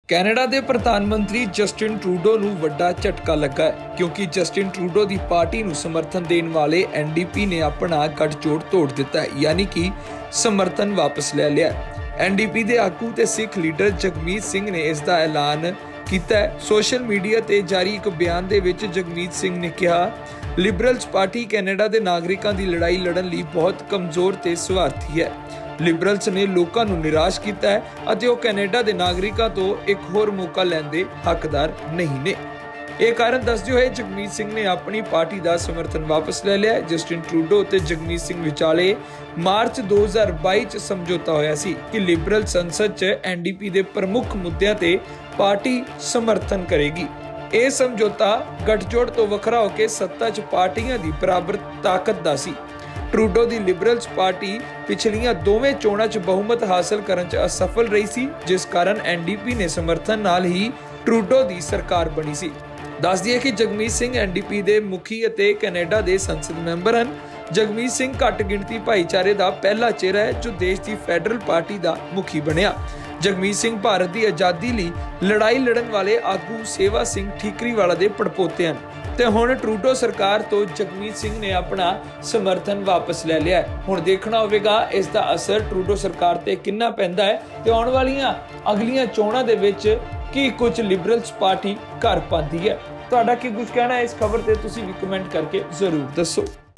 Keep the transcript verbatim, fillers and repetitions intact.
Canada ਦੇ ਪ੍ਰਧਾਨ ਮੰਤਰੀ ਜਸਟਿਨ ਟਰੂਡੋ ਨੂੰ ਵੱਡਾ ਝਟਕਾ ਲੱਗਾ ਹੈ ਕਿਉਂਕਿ ਜਸਟਿਨ ਟਰੂਡੋ ਦੀ ਪਾਰਟੀ ਨੂੰ ਸਮਰਥਨ ਦੇਣ ਵਾਲੇ ਐਨ ਡੀ ਪੀ ਨੇ ਆਪਣਾ ਗੱਠਜੋੜ ਤੋੜ ਦਿੱਤਾ ਹੈ, ਯਾਨੀ ਕਿ ਸਮਰਥਨ ਵਾਪਸ ਲੈ ਲਿਆ। ਐਨ ਡੀ ਪੀ ਦੇ ਆਗੂ ਤੇ ਸਿੱਖ ਲੀਡਰ ਜਗਮੀਤ ਸਿੰਘ ਨੇ ਇਸ ਦਾ ਐਲਾਨ ਕੀਤਾ ਹੈ। ਸੋਸ਼ਲ ਮੀਡੀਆ ਤੇ ਜਾਰੀ ਇੱਕ ਬਿਆਨ ਦੇ ਵਿੱਚ ਜਗਮੀਤ ਸਿੰਘ ਨੇ ਕਿਹਾ, ਲਿਬਰਲਸ ਪਾਰਟੀ ਕੈਨੇਡਾ ਦੇ ਨਾਗਰਿਕਾਂ ਦੀ ਲੜਾਈ ਲੜਨ ਲਈ ਬਹੁਤ ਕਮਜ਼ੋਰ ਤੇ ਸਵਾਰਥੀ ਹੈ। ਲਿਬਰਲਸ ਨੇ ਲੋਕਾਂ ਨੂੰ ਨਿਰਾਸ਼ ਕੀਤਾ ਹੈ ਅਤੇ ਉਹ ਕੈਨੇਡਾ ਦੇ ਨਾਗਰਿਕਾਂ ਤੋਂ ਇੱਕ ਹੋਰ ਮੌਕਾ ਲੈਣ ਦੇ ਹੱਕਦਾਰ ਨਹੀਂ ਨੇ। ਇਹ ਕਾਰਨ ਦੱਸਦੇ ਹੋਏ ਜਗਮੀਤ ਸਿੰਘ ਨੇ ਆਪਣੀ ਪਾਰਟੀ ਦਾ ਸਮਰਥਨ ਵਾਪਸ ਲੈ ਲਿਆ। ਜਸਟਿਨ ਟਰੂਡੋ ਤੇ ਜਗਮੀਤ ਸਿੰਘ ਵਿਚਾਲੇ ਮਾਰਚ ਦੋ ਹਜ਼ਾਰ ਬਾਈ ਚ ਸਮਝੌਤਾ ਹੋਇਆ ਸੀ ਕਿ ਲਿਬਰਲ ਸੰਸਦ ਚ ਐਨ ਡੀ ਪੀ ਦੇ ਪ੍ਰਮੁੱਖ ਮੁੱਦਿਆਂ ਤੇ ਪਾਰਟੀ ਸਮਰਥਨ ਕਰੇਗੀ। ਇਹ ਸਮਝੌਤਾ ਗੱਠਜੋੜ ਤੋਂ ਵੱਖਰਾ ਹੋ ਕੇ ਸੱਤਾ ਚ ਪਾਰਟੀਆਂ ਦੀ ਬਰਾਬਰ ਤਾਕਤ ਦਾ ਸੀ। ਟਰੂਡੋ ਦੀ ਲਿਬਰਲਸ ਪਾਰਟੀ ਪਿਛਲੀਆਂ ਦੋਵੇਂ ਚੋਣਾਂ 'ਚ ਬਹੁਮਤ ਹਾਸਲ ਕਰਨ 'ਚ ਅਸਫਲ ਰਹੀ ਸੀ, ਜਿਸ ਕਾਰਨ ਐਨ ਡੀ ਪੀ ਨੇ ਸਮਰਥਨ ਨਾਲ ਹੀ ਟਰੂਡੋ ਦੀ ਸਰਕਾਰ ਬਣੀ ਸੀ। ਦੱਸ ਦਈਏ ਕਿ Jagmeet Singh N D P ਦੇ ਮੁਖੀ ਅਤੇ ਕੈਨੇਡਾ ਦੇ ਸੰਸਦ ਮੈਂਬਰ ਹਨ। ਜਗਮੀਤ ਸਿੰਘ ਘੱਟ ਗਿਣਤੀ ਭਾਈਚਾਰੇ ਦਾ ਪਹਿਲਾ ਚਿਹਰਾ ਹੈ ਜੋ ਦੇਸ਼ ਦੀ ਫੈਡਰਲ ਪਾਰਟੀ ਦਾ ਮੁਖੀ ਬਣਿਆ। ਜਗਮੀਤ ਸਿੰਘ ਭਾਰਤ ਦੀ ਆਜ਼ਾਦੀ ਲਈ ਲੜਾਈ ਲੜਨ ਵਾਲੇ ਆਗੂ ਸੇਵਾ ਸਿੰਘ ਠੀਕਰੀਵਾਲਾ ਦੇ ਪੜਪੋਤੇ ਹਨ ਤੇ ਹੁਣ ਟਰੂਡੋ ਸਰਕਾਰ ਤੋਂ ਜਗਮੀਤ ਸਿੰਘ ਨੇ ਆਪਣਾ ਸਮਰਥਨ ਵਾਪਸ ਲੈ ਲਿਆ ਹੈ। ਹੁਣ ਦੇਖਣਾ ਹੋਵੇਗਾ ਇਸ ਦਾ ਅਸਰ ਟਰੂਡੋ ਸਰਕਾਰ ਤੇ ਕਿੰਨਾ ਪੈਂਦਾ ਹੈ ਤੇ ਆਉਣ ਵਾਲੀਆਂ ਅਗਲੀਆਂ ਚੋਣਾਂ ਦੇ ਵਿੱਚ ਕੀ ਕੁਝ ਲਿਬਰਲਸ ਪਾਰਟੀ ਕਰ ਪਾਉਂਦੀ ਹੈ। ਤੁਹਾਡਾ ਕੀ ਕੁਝ ਕਹਿਣਾ ਹੈ ਇਸ ਖਬਰ ਤੇ ਤੁਸੀਂ ਵੀ ਕਮੈਂਟ ਕਰਕੇ ਜ਼ਰੂਰ ਦੱਸੋ।